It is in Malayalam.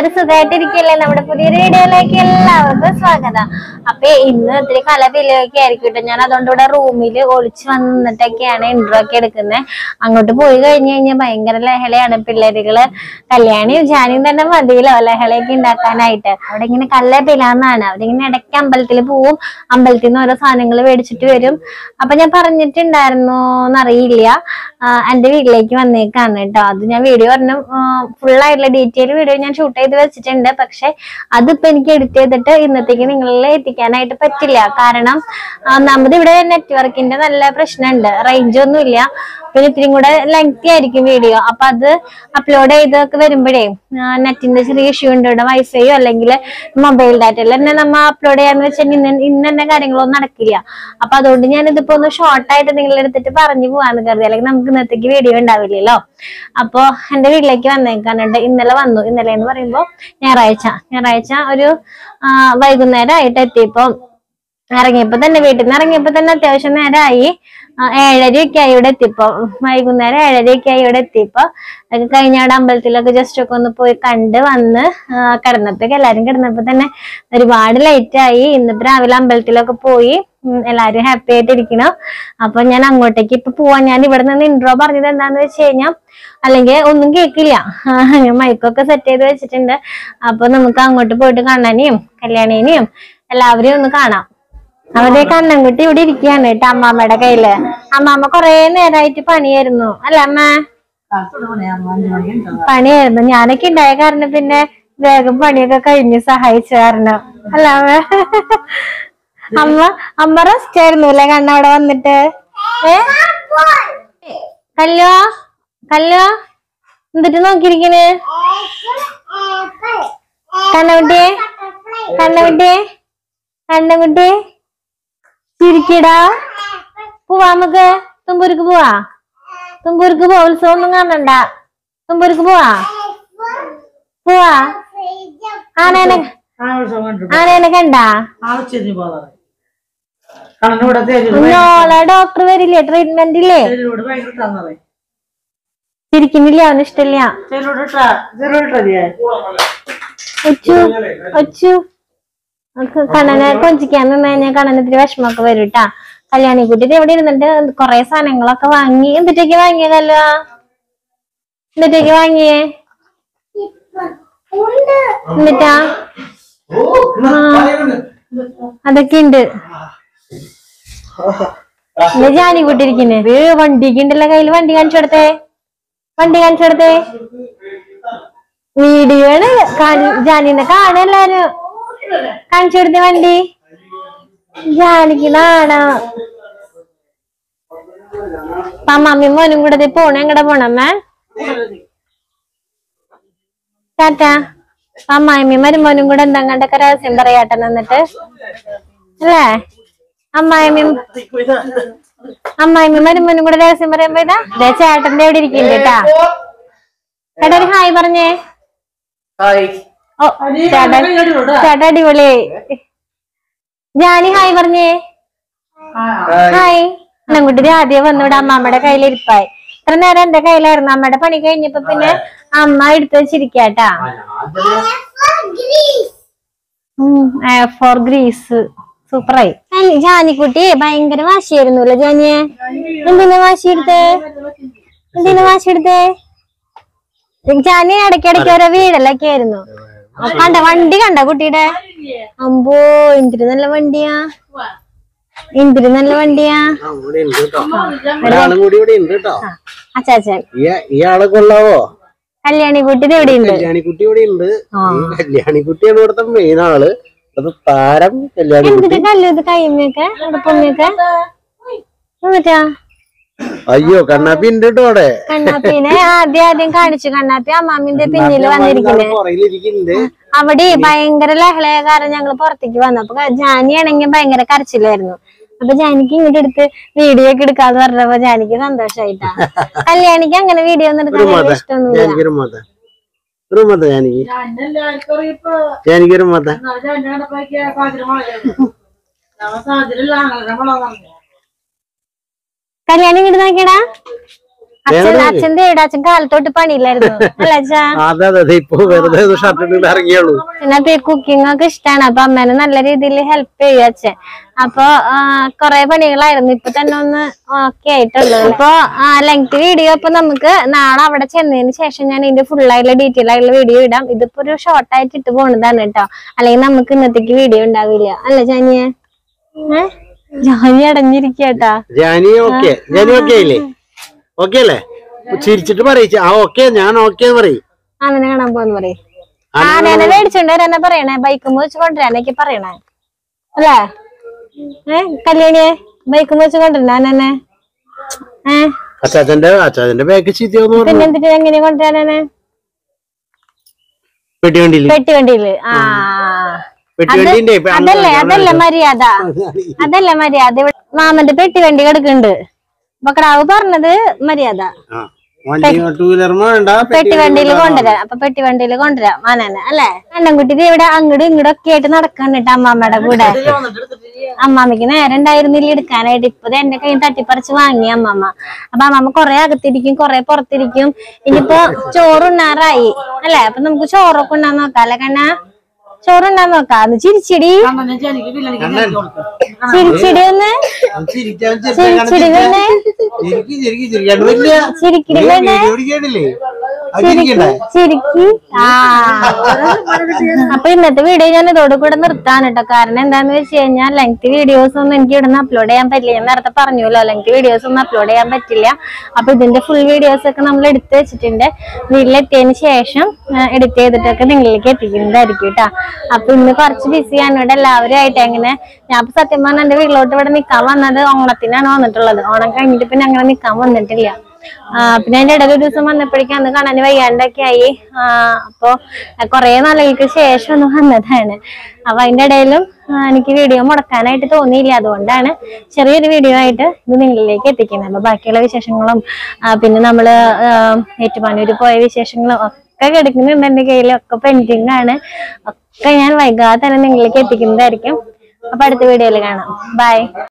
എല്ലാരും സുഖമായിട്ടിരിക്കല്ലേ? നമ്മുടെ പുതിയൊരു വീഡിയോയിലേക്ക് എല്ലാവർക്കും സ്വാഗതം. അപ്പൊ ഇന്ന് ഇത്തിരി കലപിലൊക്കെ ആയിരിക്കും കേട്ടോ. ഞാൻ അതുകൊണ്ട് ഇവിടെ റൂമിൽ ഒളിച്ചു വന്നിട്ടൊക്കെയാണ് ഇൻട്രോ ഒക്കെ എടുക്കുന്നത്. അങ്ങോട്ട് പോയി കഴിഞ്ഞു കഴിഞ്ഞാൽ ഭയങ്കര ലഹളയാണ്. പിള്ളേരുകള് കല്യാണിയും ജാനിയും തന്നെ മതിയല്ലോ ലഹളയൊക്കെ ഉണ്ടാക്കാനായിട്ട്. അവിടെ ഇങ്ങനെ കലപിലാന്നാണ്. അവിടെ ഇങ്ങനെ ഇടയ്ക്ക് അമ്പലത്തിൽ പോവും, അമ്പലത്തിൽ നിന്ന് ഓരോ സാധനങ്ങൾ മേടിച്ചിട്ട് വരും. അപ്പൊ ഞാൻ പറഞ്ഞിട്ടുണ്ടായിരുന്നു എന്നറിയില്ല, എന്റെ വീട്ടിലേക്ക് വന്നേക്കാണ് കേട്ടോ. അത് ഞാൻ വീഡിയോ പറഞ്ഞു ഫുള്ളായിട്ടുള്ള ഡീറ്റെയിൽ വീഡിയോ ഞാൻ ഷൂട്ട് ചെയ്ത് വെച്ചിട്ടുണ്ട്. പക്ഷെ അതിപ്പോ എനിക്ക് എഡിറ്റ് ചെയ്തിട്ട് ഇന്നത്തേക്ക് നിങ്ങളിൽ എത്തിക്കാനായിട്ട് പറ്റില്ല. കാരണം ഒന്നാമത് ഇവിടെ നെറ്റ്വർക്കിന്റെ നല്ല പ്രശ്നമുണ്ട്, റേഞ്ച് ഒന്നും ഇല്ല. പിന്നെ ഇത്തിരി കൂടെ ലെങ്തി ആയിരിക്കും വീഡിയോ. അപ്പൊ അത് അപ്ലോഡ് ചെയ്തൊക്കെ വരുമ്പോഴേ നെറ്റിന്റെ ചെറിയ ഇഷ്യൂ ഉണ്ട്. ഇവിടെ വൈഫൈയോ അല്ലെങ്കിൽ മൊബൈൽ ഡാറ്റയിൽ തന്നെ നമ്മ അപ്ലോഡ് ചെയ്യാന്ന് വെച്ചാൽ ഇന്ന് തന്നെ കാര്യങ്ങളൊന്നും നടക്കില്ല. അപ്പൊ അതുകൊണ്ട് ഞാൻ ഇതിപ്പോ ഒന്ന് ഷോർട്ടായിട്ട് നിങ്ങളുടെ അടുത്തിട്ട് പറഞ്ഞു പോവാന്ന് കരുതി, അല്ലെങ്കിൽ നമുക്ക് ഇന്നത്തേക്ക് വീഡിയോ ഉണ്ടാവില്ലല്ലോ. അപ്പൊ എന്റെ വീട്ടിലേക്ക് വന്നേക്കാനുണ്ട്. ഇന്നലെ വന്നു. ഇന്നലെ എന്ന് പറയുമ്പോ ഞായറാഴ്ച ഒരു വൈകുന്നേരം ആയിട്ട് എത്തിയപ്പോ ഇറങ്ങിയപ്പോ തന്നെ വീട്ടിൽ നിന്ന് ഇറങ്ങിയപ്പോ തന്നെ അത്യാവശ്യം നേരമായി. 7:30 ആയി ഇവിടെ എത്തിയപ്പോ. വൈകുന്നേരം 7:30 ആയി ഇവിടെ എത്തിയപ്പോ കഴിഞ്ഞ അവിടെ അമ്പലത്തിലൊക്കെ ജസ്റ്റ് ഒക്കെ ഒന്ന് പോയി കണ്ട് വന്ന് എല്ലാരും കിടന്നപ്പോ തന്നെ ഒരുപാട് ലേറ്റ് ആയി. ഇന്നിപ്പോ രാവിലെ അമ്പലത്തിലൊക്കെ പോയി എല്ലാരും ഹാപ്പി ആയിട്ട് ഇരിക്കണം. അപ്പൊ ഞാൻ അങ്ങോട്ടേക്ക് ഇപ്പൊ പോവാൻ. ഞാൻ ഇവിടെ നിന്ന് ഇൻട്രോ പറഞ്ഞത് എന്താന്ന് വെച്ച് കഴിഞ്ഞാൽ അല്ലെങ്കിൽ ഒന്നും കേൾക്കില്ല. ഞാൻ മൈക്കൊക്കെ സെറ്റ് ചെയ്ത് വെച്ചിട്ടുണ്ട്. അപ്പൊ നമുക്ക് അങ്ങോട്ട് പോയിട്ട് കണ്ണനെയും കല്യാണിനെയും എല്ലാവരെയും ഒന്ന് കാണാം. അവരുടെ കണ്ണൻകുട്ടി ഇവിടെ ഇരിക്കുകയാണ് കേട്ടോ അമ്മാമ്മയുടെ കയ്യില്. അമ്മാമ്മ കൊറേ നേരമായിട്ട് പണിയായിരുന്നു അല്ല അമ്മ? പണിയായിരുന്നു. ഞാനൊക്കെ ഉണ്ടായ കാരണം പിന്നെ വേഗം പണിയൊക്കെ കഴിഞ്ഞ് സഹായിച്ചു കാരണം അല്ല അമ്മ റെസ്റ്റ് ആയിരുന്നു അല്ലെ കണ്ണ അവിടെ വന്നിട്ട്? കല്ലോ എന്നിട്ട് നോക്കിയിരിക്കണ് കണ്ണൻകുട്ടി ചിരിക്കടാ. പോവാ നമുക്ക് തുമ്പൂർക്ക് പോവാ. ഉത്സവം ഒന്നും കാണണ്ട. തുമ്പൂർക്ക് പോവാ. ആനേനെ കണ്ടാ? ഡോക്ടർ വരില്ലേ? ട്രീറ്റ്മെന്റ് ഇല്ലേ? ചിരിക്കുന്നില്ല, അവന് ഇഷ്ടമില്ല. കണ്ണനെ കൊഞ്ചിക്കാൻ നിന്ന് കഴിഞ്ഞാൽ കണ്ണന് ഇത്തിരി വിഷമൊക്കെ വരും കേട്ടാ. കല്യാണി കുട്ടിട്ട് എവിടെ ഇരുന്നിട്ട് കൊറേ സാധനങ്ങളൊക്കെ വാങ്ങി. എന്തിട്ടേക്ക് വാങ്ങിയതല്ലോ? എന്തിട്ടേക്ക് വാങ്ങിയേ? എന്നിട്ടാ അതൊക്കെ ഉണ്ട്. ജാനിക്കുട്ടി ഇരിക്കുന്നത് വണ്ടിക്ക് ഉണ്ടല്ലോ കയ്യില്. വണ്ടി കാണിച്ചു കൊടുത്തേ. വീഡിയോ ആണ് ജാനിന്റെ കാണല്ലാരും. കാണിച്ചു കൊടുത്തേ വണ്ടി. ജാനിക്ക് നാണോ? അമ്മമ്മയും മോനും കൂടെ പോണ. എങ്ങടെ പോണമ്മ? ടാറ്റ. അമ്മായിമ്മയും മരുമോനും കൂടെ എന്താണ്ടൊക്കെ രഹസ്യം പറയാട്ടെ എന്നിട്ട് അല്ലേ? അമ്മായിമ്മയും മരുമോനും കൂടെ രഹസ്യം പറയാൻ പോയതാ. ചേട്ടന്റെ എവിടെ ഇരിക്കുന്നുണ്ട് കേട്ടാ. ചേട്ടാ ഒരു ഹായ് പറഞ്ഞേ. ഓ ചേട്ടാ അടിപൊളി. ജാനി ഹായ് പറഞ്ഞേ. ഹായ്. അങ്ങോട്ട് ആദ്യം വന്നിവിടെ അമ്മാമ്മയുടെ കയ്യിലിരിപ്പായി. ഇത്ര നേരം എന്റെ കയ്യിലായിരുന്നു. അമ്മയുടെ പണി കഴിഞ്ഞപ്പോ പിന്നെ അമ്മ എടുത്ത് വെച്ചിരിക്കാട്ടാ. ഫോർ ഗ്രീസ് സൂപ്പറായി. ജാനിക്കുട്ടി ഭയങ്കര വാശിയായിരുന്നല്ലോ ജാനിയെ. എന്തിനാ വാശി എടുത്തേ? ജാനി ഇടയ്ക്കിടയ്ക്ക് ഓരോ വീടലൊക്കെ ആയിരുന്നു. വണ്ടി കണ്ട കുട്ടിയുടെ? അമ്പോ എന്തിരി നല്ല വണ്ടിയാ. അച്ചാച്ചൻ കല്യാണിക്കുട്ടി ഇവിടെ ഉണ്ട്. കല്യാണിക്കുട്ടിയാണ് ഇവിടുത്തെ മെയിൻ ആള്. താരം എന്തിട്ട് കല്ലത് കൈമയൊക്കെ പൊമ്മയൊക്കെ എന്നിട്ടാ? അയ്യോ കണ്ണാപ്പി ഉണ്ട് കേട്ടോ അവിടെ. കണ്ണാപ്പിനെ ആദ്യം കാണിച്ചു. കണ്ണാപ്പി അമ്മാമിന്റെ പിന്നില് വന്നിരിക്കുന്നത്. അവിടെ ഭയങ്കര ലഹളയ കാരണം ഞങ്ങള് പുറത്തേക്ക് വന്നു. അപ്പൊ ജാനിയാണെങ്കിൽ ഭയങ്കര കരച്ചിലായിരുന്നു. അപ്പൊ ജാനിക്ക് ഇങ്ങോട്ട് എടുത്ത് വീഡിയോ ഒക്കെ എടുക്കാന്ന് പറഞ്ഞപ്പോ ജാനിക്ക് സന്തോഷായിട്ടാ. കല്യാണിക്ക് അങ്ങനെ വീഡിയോ ഒന്നും എടുക്കാൻ ഇഷ്ടമൊന്നുമില്ല. കല്യാണി ഇങ്ങോട്ട് നോക്കിയടാ. അച്ഛൻ അച്ഛൻ കാലത്തോട്ട് പണിയില്ലായിരുന്നു അല്ല അച്ഛാ? അതെ അതെ, ഇപ്പൊ വെറുതെ ഷർട്ട് ഇറങ്ങിയുള്ളൂ. പിന്നെ കുക്കിംഗ് ഒക്കെ ഇഷ്ടമാണ്. അപ്പൊ അമ്മേനെ നല്ല രീതിയിൽ ഹെൽപ്പ് ചെയ്യും അച്ഛൻ. അപ്പൊ കൊറേ പണികളായിരുന്നു, ഇപ്പൊ തന്നെ ഒന്ന് ഓക്കെ ആയിട്ടുള്ളൂ. അപ്പൊ ലെങ്ത് വീഡിയോ ഇപ്പൊ നമുക്ക് നാളെ അവിടെ ചെന്നതിന് ശേഷം ഞാൻ ഇതിന്റെ ഫുൾ ആയിട്ടുള്ള ഡീറ്റെയിൽ ആയിട്ടുള്ള വീഡിയോ ഇടാം. ഇതിപ്പോ ഒരു ഷോർട്ട് ആയിട്ട് ഇട്ട് പോണതാണ് കേട്ടോ, അല്ലെങ്കിൽ നമുക്ക് ഇന്നത്തേക്ക് വീഡിയോ ഉണ്ടാവില്ല. അല്ല ജാനിയെ? ജാനി അടഞ്ഞിരിക്കട്ടാ. ജാനി ഓക്കെ, ജാനി ഓക്കെ ഇല്ലേ? ഓക്കെ അല്ലേ? ചിരിച്ചിട്ട് പറയിച്ച ഓക്കെ, ഞാൻ ഓക്കെ പറയും. ആനനെ കാണാൻ പോന്ന് പറയും. ആനനെ മേടിച്ചോണ്ട് വരാനാ പറയണേ, ബൈക്കും വെച്ച് കൊണ്ടുവരാനൊക്കെ പറയണേ അല്ലേ? കല്യാണിയെ ബൈക്കും വെച്ച് കൊണ്ടുവരണ ആനനെ? അച്ചാച്ചന്റെ ബാഗ് ചീത്തയോന്ന് പറഞ്ഞു. പിന്നെ എന്തിട്ട് എങ്ങനെയാ കൊണ്ടുവരാനെ? പെട്ടിവണ്ടിയില്. അതല്ലേ മര്യാദ, അതല്ലേ മര്യാദ. മാമന്റെ പെട്ടിവണ്ടി കിടക്കുന്നുണ്ട്. ബക്രാവ് പറഞ്ഞത് മര്യാദ. പെട്ടിവണ്ടിയില് കൊണ്ടുവരാം. അപ്പൊ പെട്ടിവണ്ടിയില് കൊണ്ടുവരാം മാനനെ അല്ലെ? കണ്ണൻകുട്ടി ഇവിടെ അങ്ങോട്ടും ഇങ്ങോട്ടും ഒക്കെ ആയിട്ട് നടക്കണ്ടിട്ട് അമ്മാമ്മയുടെ കൂടെ. അമ്മാമ്മക്ക് നേരം ഉണ്ടായിരുന്നില്ല എടുക്കാനായിട്ട്. ഇപ്പൊ എന്റെ കയ്യിൽ തട്ടിപ്പറിച്ച് വാങ്ങി അമ്മാമ്മ. അപ്പൊ അമ്മാമ്മ കൊറേ അകത്തിരിക്കും, കൊറേ പുറത്തിരിക്കും. ഇനിയിപ്പോ ചോറുണ്ണാറായി അല്ലെ? അപ്പൊ നമുക്ക് ചോറൊക്കെ ഉണ്ണാൻ നോക്കാം അല്ലെ കണ്ണാ? ചോറുണ്ടാൻ നോക്കാം. ചിരിച്ചിടി ചിരിച്ചിടി ഒന്ന് ചിരിച്ചിടി വേണേ, ചിരിക്കിടി വേണേ, ചിരിക്കി. അപ്പൊ ഇന്നത്തെ വീഡിയോ ഞാൻ ഇതോട് കൂടെ നിർത്താൻ കേട്ടോ. കാരണം എന്താന്ന് വെച്ച് കഴിഞ്ഞാൽ ലെങ്ത് വീഡിയോസ് ഒന്നും എനിക്ക് ഇവിടെ നിന്ന് അപ്ലോഡ് ചെയ്യാൻ പറ്റില്ല. ഞാൻ നേരത്തെ പറഞ്ഞല്ലോ, ലെങ്ത് വീഡിയോസ് ഒന്നും അപ്ലോഡ് ചെയ്യാൻ പറ്റില്ല. അപ്പൊ ഇതിന്റെ ഫുൾ വീഡിയോസ് ഒക്കെ നമ്മൾ എടുത്ത് വെച്ചിട്ടുണ്ട്. വീട്ടിലെത്തിയതിന് ശേഷം എഡിറ്റ് ചെയ്തിട്ടൊക്കെ നിങ്ങളിലേക്ക് എത്തിക്കുന്നതായിരിക്കും കേട്ടോ. അപ്പൊ ഇന്ന് കുറച്ച് ബിസിയാണ് ഇവിടെ എല്ലാവരും ആയിട്ട്. എങ്ങനെ ഞാൻ സത്യം പറഞ്ഞാൽ എന്റെ വീട്ടിലോട്ട് ഇവിടെ നിക്കാൻ വന്നത് ഓണത്തിനാണ് വന്നിട്ടുള്ളത്. ഓണം കഴിഞ്ഞിട്ട് പിന്നെ അങ്ങനെ നിക്കാൻ വന്നിട്ടില്ല. പിന്നെ അതിന്റെ ഇടയിൽ ഒരു ദിവസം വന്നപ്പോഴേക്കും അന്ന് കാണാൻ വയ്യാണ്ടൊക്കെ ആയി. അപ്പൊ കൊറേ നാളുകൾക്ക് ശേഷം ഒന്ന് വന്നതാണ്. അപ്പൊ അതിന്റെ ഇടയിലും എനിക്ക് വീഡിയോ മുടക്കാനായിട്ട് തോന്നിയില്ല. അതുകൊണ്ടാണ് ചെറിയൊരു വീഡിയോ ആയിട്ട് ഇത് നിങ്ങളിലേക്ക് എത്തിക്കുന്നത്. അപ്പൊ ബാക്കിയുള്ള വിശേഷങ്ങളും പിന്നെ നമ്മള് ഏറ്റുമാനൂര് പോയ വിശേഷങ്ങളും ഒക്കെ കിടക്കുന്നുണ്ട് എന്റെ കയ്യിൽ. ഒക്കെ പെൻഡിങ് ആണ്. ഒക്കെ ഞാൻ വൈകാതെ തന്നെ നിങ്ങളിലേക്ക് എത്തിക്കുന്നതായിരിക്കും. അപ്പൊ അടുത്ത വീഡിയോയിൽ കാണാം. ബൈ.